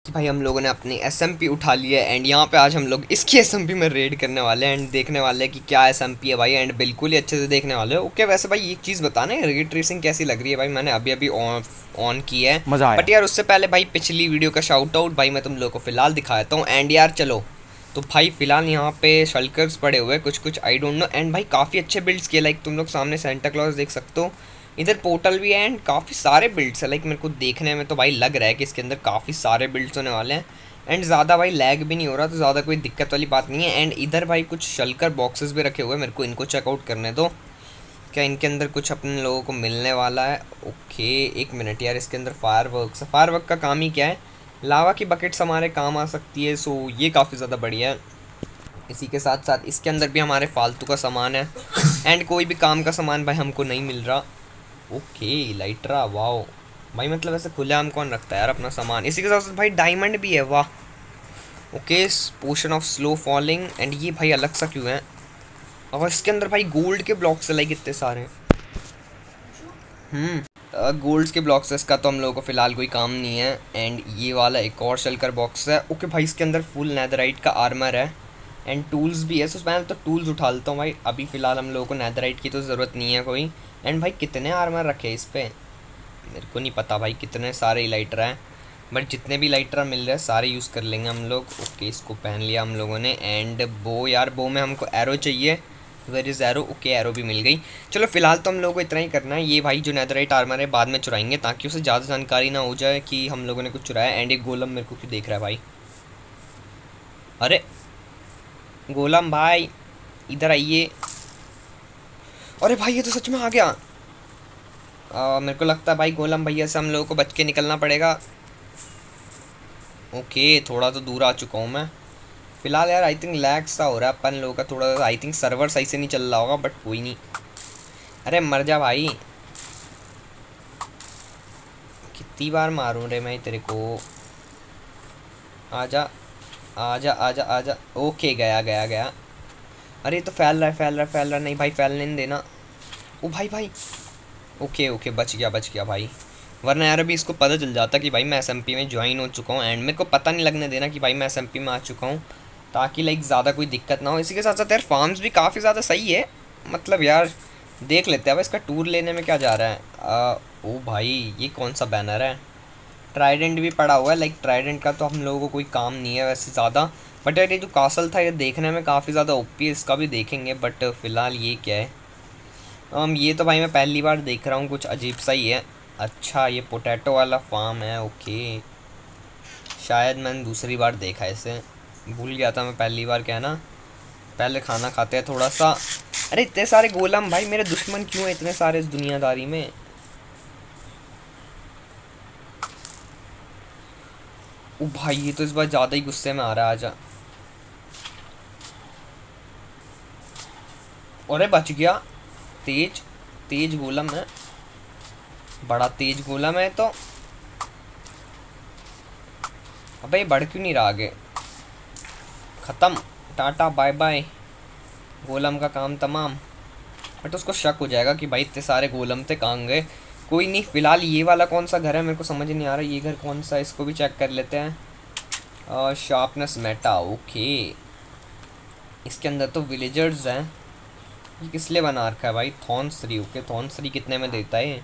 कि भाई हम लोगों ने अपनी एसएमपी उठा लिया है एंड यहाँ पे आज हम लोग इसकी एसएमपी में रेड करने वाले हैं एंड देखने वाले हैं कि क्या एसएमपी है भाई एंड बिल्कुल ही अच्छे से देखने वाले हैं। ओके वैसे भाई एक चीज़ बताना है, रेड ट्रेसिंग कैसी लग रही है भाई? मैंने अभी अभी ऑन की है, मज़ा बट आया। यार उससे पहले भाई पिछली वीडियो का शाउट आउट भाई मैं तुम लोगों को फिलहाल दिखाता हूँ। एंड यार चलो तो भाई फिलहाल यहाँ पे शल्कर्स पड़े हुए हैं कुछ कुछ, आई डोंट नो। एंड भाई काफ़ी अच्छे बिल्ड्स किए, लाइक तुम लोग सामने सेंटा क्लॉज देख सकते हो, इधर पोर्टल भी है एंड काफ़ी सारे बिल्ड्स है। लाइक मेरे को देखने में तो भाई लग रहा है कि इसके अंदर काफ़ी सारे बिल्ड्स होने वाले हैं एंड ज़्यादा भाई लैग भी नहीं हो रहा, तो ज़्यादा कोई दिक्कत वाली बात नहीं है। एंड इधर भाई कुछ शल्कर बॉक्सेस भी रखे हुए हैं, मेरे को इनको चेकआउट करने दो, क्या इनके अंदर कुछ अपने लोगों को मिलने वाला है? ओके एक मिनट यार, इसके अंदर फायर वर्क का काम ही क्या है, लावा की बकेट्स हमारे काम आ सकती है, सो ये काफ़ी ज़्यादा बढ़िया है। इसी के साथ साथ इसके अंदर भी हमारे फालतू का सामान है एंड कोई भी काम का सामान भाई हमको नहीं मिल रहा। ओके लाइट्रा, वाओ भाई, मतलब ऐसे खुलेआम कौन रखता है यार अपना सामान। इसी के साथ साथ भाई डायमंड भी है, वाह। Okay potion of slow falling, and ये भाई अलग सा क्यों है? और इसके अंदर भाई गोल्ड के ब्लॉक्स है, लाइक इतने सारे। गोल्ड्स के ब्लॉक्स है, इसका तो हम लोगों को फिलहाल कोई काम नहीं है। एंड ये वाला एक और शलकर बॉक्स है। ओके भाई इसके अंदर फुल नेदराइट का आर्मर है एंड टूल्स भी है, सो मैं तो टूल्स उठा लेता हूँ भाई। अभी फ़िलहाल हम लोगों को नेदराइट की तो ज़रूरत नहीं है कोई। एंड भाई कितने आर्मर रखे इस पर मेरे को नहीं पता भाई, कितने सारे लाइटर हैं, बट जितने भी लाइटर मिल रहे हैं सारे यूज़ कर लेंगे हम लोग। ओके इसको पहन लिया हम लोगों ने। एंड बो, यार बो में हमको एरो चाहिए, where is arrow? Okay arrow भी मिल गई। चलो फिलहाल तो हम लोगों को इतना ही करना है। ये भाई जो नेदराइट आर्मर है बाद में चुराएंगे, ताकि उसे ज़्यादा जानकारी ना हो जाए कि हम लोगों ने कुछ चुराया। एंड एक गोलम मेरे को क्यों देख रहा है भाई? अरे गोलम भाई इधर आइए। अरे भाई ये तो सच में आ गया। मेरे को लगता है भाई गोलम भैया से हम लोगों को बच के निकलना पड़ेगा। ओके थोड़ा तो दूर आ चुका हूँ मैं फिलहाल। यार आई थिंक लैग सा हो रहा है अपन लोगों का थोड़ा, आई थिंक सर्वर सही से नहीं चल रहा होगा, बट कोई नहीं। अरे मर जा भाई, कितनी बार मारूं रे मैं तेरे को? आजा आजा आजा आजा। ओके गया गया गया। अरे तो फैल रहा है फैल रहा है फैल रहा है, नहीं भाई फैलने नहीं देना। ओ भाई भाई, ओके ओके बच गया भाई, वरना यार अभी इसको पता चल जाता कि भाई मैं एसएमपी में ज्वाइन हो चुका हूँ। एंड मेरे को पता नहीं लगने देना कि भाई मैं एसएमपी में आ चुका हूँ, ताकि लाइक ज़्यादा कोई दिक्कत ना हो। इसी के साथ साथ यार फार्म्स भी काफ़ी ज़्यादा सही है, मतलब यार देख लेते हैं अब इसका टूर लेने में क्या जा रहा है। ओ भाई ये कौन सा बैनर है? ट्राइडेंट भी पड़ा हुआ है, लाइक ट्राइडेंट का तो हम लोगों को कोई काम नहीं है वैसे ज़्यादा, बट यार ये जो कासल था ये देखने में काफ़ी ज़्यादा ओपी है, इसका भी देखेंगे। बट फ़िलहाल ये क्या है? ये तो भाई मैं पहली बार देख रहा हूँ, कुछ अजीब सा ही है। अच्छा ये पोटैटो वाला फार्म है, ओके। शायद मैंने दूसरी बार देखा है इसे, भूल गया था मैं पहली बार, क्या है ना, पहले खाना खाते हैं थोड़ा सा। अरे इतने सारे गोलम भाई, मेरे दुश्मन क्यों हैं इतने सारे इस दुनियादारी में? ओ भाई ये तो इस बार ज़्यादा ही गुस्से में आ रहा है, आजा। अरे बच गया। तेज तेज गोलम है, बड़ा तेज गोलम है तो। अबे ये बढ़ क्यों नहीं रहा आगे? ख़त्म, टाटा बाय बाय, गोलम का काम तमाम। बट उसको शक हो जाएगा कि भाई इतने सारे गोलम थे कहाँ गए। कोई नहीं, फ़िलहाल ये वाला कौन सा घर है मेरे को समझ नहीं आ रहा, ये घर कौन सा है इसको भी चेक कर लेते हैं। शार्पनेस मेटा, ओके। इसके अंदर तो विलेजर्स हैं। ये किस लिए बना रखा है भाई? थॉर्न 3, ओके थॉर्न 3 कितने में देता है?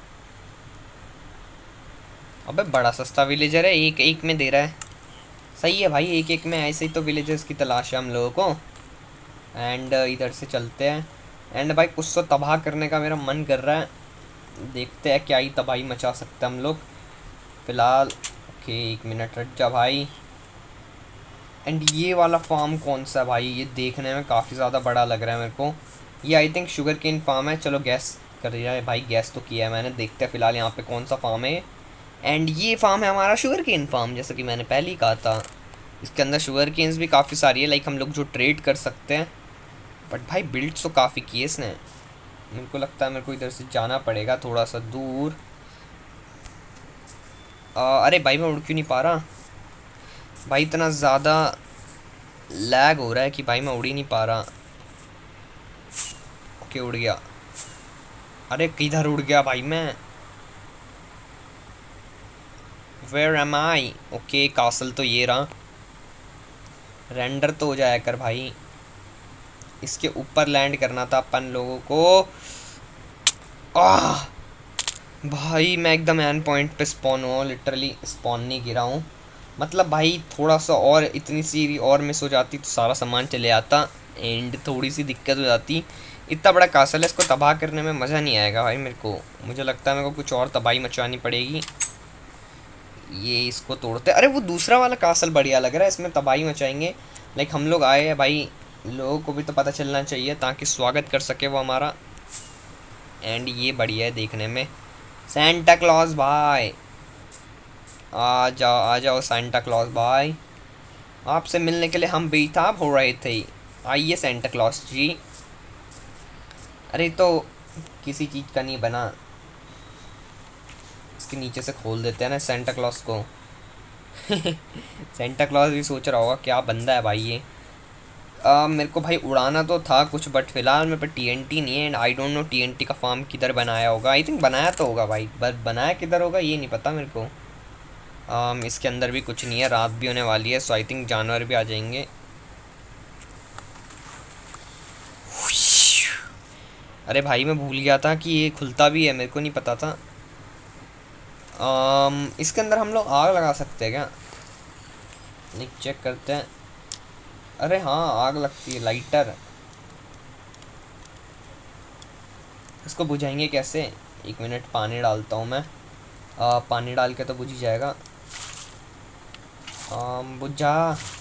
अबे बड़ा सस्ता विलेजर है, एक एक में दे रहा है। सही है भाई, एक एक में। ऐसे ही तो विलेजर्स की तलाश है हम लोगों को। एंड इधर से चलते हैं। एंड भाई कुछ तो तबाह करने का मेरा मन कर रहा है, देखते हैं क्या ही तबाही मचा सकते हैं हम लोग फ़िलहाल। ओके एक मिनट रख जा भाई। एंड ये वाला फार्म कौन सा है भाई? ये देखने में काफ़ी ज़्यादा बड़ा लग रहा है मेरे को। ये I think sugar cane farm है। चलो गैस कर दिया है भाई, गैस तो किया है मैंने, देखते हैं फ़िलहाल यहाँ पे कौन सा फार्म है। एंड ये फार्म है हमारा शुगर केन फार्म, जैसा कि मैंने पहले ही कहा था। इसके अंदर शुगर केन्स भी काफ़ी सारी है, लाइक हम लोग जो ट्रेड कर सकते हैं। बट भाई बिल्ड्स तो काफ़ी किए इसने। मेरे को लगता है मेरे को इधर से जाना पड़ेगा थोड़ा सा दूर। अरे भाई मैं उड़ क्यों नहीं पा रहा भाई? इतना ज़्यादा लैग हो रहा है कि भाई मैं उड़ ही नहीं पा रहा। ओके उड़ गया। अरे किधर उड़ गया भाई मैं? Where am I? Okay castle तो ये रहा। रेंडर तो हो जाया कर भाई। इसके ऊपर लैंड करना था अपन लोगों को। आह भाई मैं एकदम एंड पॉइंट पे स्पॉन हुआ, लिटरली स्पॉन नहीं गिरा हूँ। मतलब भाई थोड़ा सा और इतनी सी और मिस हो जाती तो सारा सामान चले आता एंड थोड़ी सी दिक्कत हो जाती। इतना बड़ा कासल है, इसको तबाह करने में मज़ा नहीं आएगा भाई मेरे को। मुझे लगता है मेरे को कुछ और तबाही मचवानी पड़ेगी। ये इसको तोड़ते, अरे वो दूसरा वाला कासल बढ़िया लग रहा है, इसमें तबाही मचाएंगे। लाइक हम लोग आए हैं भाई, लोगों को भी तो पता चलना चाहिए ताकि स्वागत कर सके वो हमारा। एंड ये बढ़िया है देखने में। सेंटा क्लॉज भाई आ जाओ सेंटा क्लॉज भाई, आपसे मिलने के लिए हम बेताब हो रहे थे। आइए सेंटा क्लॉज जी। अरे तो किसी चीज़ का नहीं बना, इसके नीचे से खोल देते हैं ना सेंटा क्लॉज को। सेंटा क्लॉज भी सोच रहा होगा क्या बंदा है भाई ये। मेरे को भाई उड़ाना तो था कुछ, बट फिलहाल मेरे पे टीएनटी नहीं है and I don't know TNT का फार्म किधर बनाया होगा। आई थिंक बनाया तो होगा भाई, बट बनाया किधर होगा ये नहीं पता मेरे को। इसके अंदर भी कुछ नहीं है, रात भी होने वाली है, सो आई थिंक जानवर भी आ जाएंगे। अरे भाई मैं भूल गया था कि ये खुलता भी है, मेरे को नहीं पता था। इसके अंदर हम लोग आग लगा सकते हैं क्या? चेक करते हैं। अरे हाँ आग लगती है, लाइटर। इसको बुझाएंगे कैसे? एक मिनट पानी डालता हूँ मैं। पानी डाल के तो बुझ ही जाएगा। बुझा।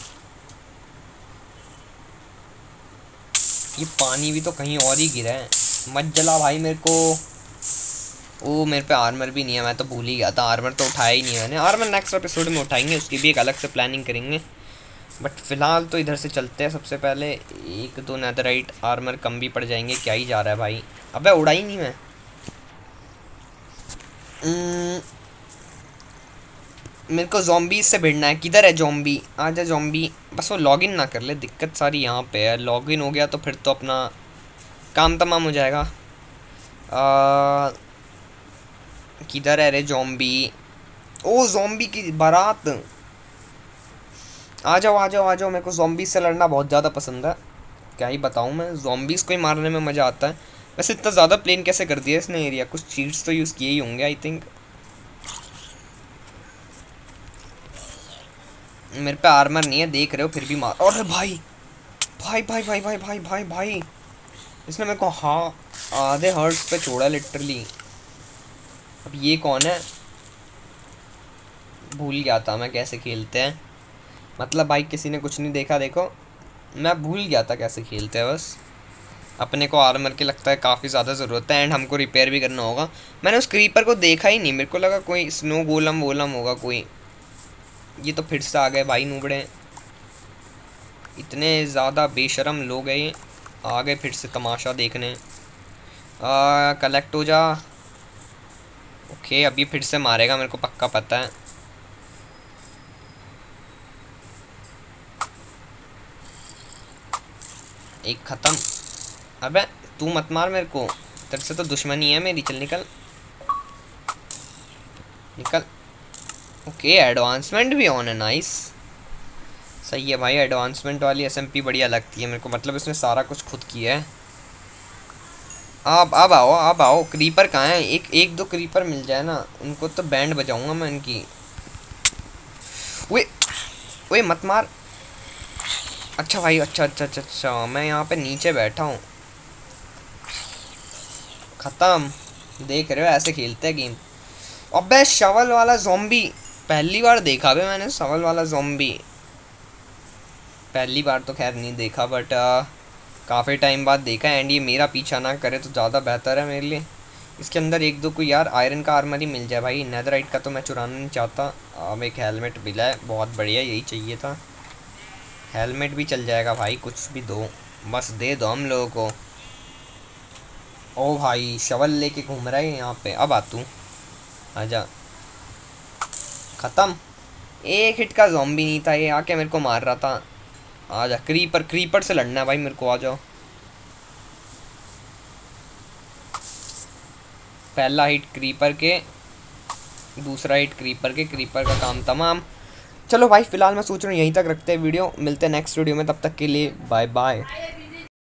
ये पानी भी तो कहीं और ही गिरा है। मत जला भाई मेरे को। ओ मेरे पे आर्मर भी नहीं है, मैं तो भूल ही गया था, आर्मर तो उठाया ही नहीं मैंने। आर्मर नेक्स्ट एपिसोड में उठाएंगे, उसकी भी एक अलग से प्लानिंग करेंगे। बट फिलहाल तो इधर से चलते हैं। सबसे पहले एक दो नेदरराइट आर्मर कम भी पड़ जाएंगे। क्या ही जा रहा है भाई, अबे उड़ा ही नहीं मैं। मेरे को ज़ॉम्बी से भिड़ना है। किधर है ज़ॉम्बी? आजा ज़ॉम्बी। बस वो लॉगिन ना कर ले, दिक्कत सारी यहाँ पे है। लॉगिन हो गया तो फिर तो अपना काम तमाम हो जाएगा। किधर है रे ज़ॉम्बी? ओ ज़ॉम्बी की बारात। आ जाओ आ जाओ आ जाओ, मेरे को ज़ॉम्बीज़ से लड़ना बहुत ज़्यादा पसंद है। क्या ही बताऊँ मैं, ज़ॉम्बीज़ को ही मारने में मज़ा आता है। वैसे इतना ज़्यादा प्लेन कैसे कर दिया इसने एरिया? कुछ चीट्स तो यूज़ किए ही होंगे आई थिंक। मेरे पे आर्मर नहीं है देख रहे हो, फिर भी मार। अरे भाई भाई भाई भाई भाई भाई भाई भाई, इसने मेरे को हाँ आधे हर्ट्स पे छोड़ा लिटरली। अब ये कौन है? भूल गया था मैं कैसे खेलते हैं। मतलब भाई किसी ने कुछ नहीं देखा, देखो मैं भूल गया था कैसे खेलते हैं। बस अपने को आर्मर की लगता है काफ़ी ज़्यादा ज़रूरत है एंड हमको रिपेयर भी करना होगा। मैंने उस क्रीपर को देखा ही नहीं, मेरे को लगा कोई स्नो गोलम वोलम होगा कोई। ये तो फिर से आ गए भाई नूबड़े, इतने ज़्यादा बेशरम लोग हैं ये। आ गए फिर से तमाशा देखने। कलेक्ट हो जा। ओके अभी फिर से मारेगा, मेरे को पक्का पता है। एक ख़त्म। अबे तू मत मार मेरे को, तेरे से तो दुश्मनी है मेरी। चल निकल निकल। ओके एडवांसमेंट भी ऑन है, नाइस। सही है भाई, एडवांसमेंट वाली एसएमपी बढ़िया लगती है मेरे को। मतलब इसने सारा कुछ खुद किया है। अब आओ अब आओ। क्रीपर कहाँ है? एक दो क्रीपर मिल जाए ना, उनको तो बैंड बजाऊंगा मैं इनकी। ओए मत मार। अच्छा भाई अच्छा अच्छा अच्छा अच्छा, मैं यहाँ पे नीचे बैठा हूँ। ख़त्म। देख रहे हो ऐसे खेलते हैं गेम। अबे शवल वाला ज़ॉम्बी, पहली बार देखा बे मैंने शवल वाला ज़ॉम्बी। पहली बार तो खैर नहीं देखा, बट काफ़ी टाइम बाद देखा। एंड ये मेरा पीछा ना करे तो ज़्यादा बेहतर है मेरे लिए। इसके अंदर एक दो कोई यार आयरन का आर्मर ही मिल जाए भाई। नेदरराइट का तो मैं चुराना नहीं चाहता। अब एक हेलमेट मिला है, बहुत बढ़िया, यही चाहिए था। हेलमेट भी चल जाएगा भाई, कुछ भी दो, बस दे दो हम लोगों को। ओ भाई शवल लेके घूम रहा है यहाँ पे। अब आ तू, आजा। ख़त्म। एक हिट का ज़ॉम्बी नहीं था ये, आके मेरे को मार रहा था। आजा क्रीपर, क्रीपर से लड़ना है भाई मेरे को, आ जाओ। पहला हिट क्रीपर के। दूसरा हिट क्रीपर के, क्रीपर का काम तमाम। चलो भाई फिलहाल मैं सोच रहा हूँ यहीं तक रखते हैं वीडियो, मिलते हैं नेक्स्ट वीडियो में, तब तक के लिए बाय बाय।